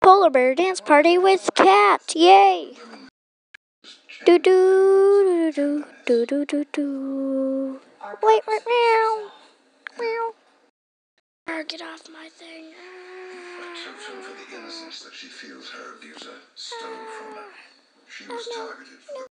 polar bear dance party with cat. Yay! Do do do do do do do. Wait, meow, meow. Get off my thing. Retribution for the innocence that she feels her abuser stole from her. She was targeted for the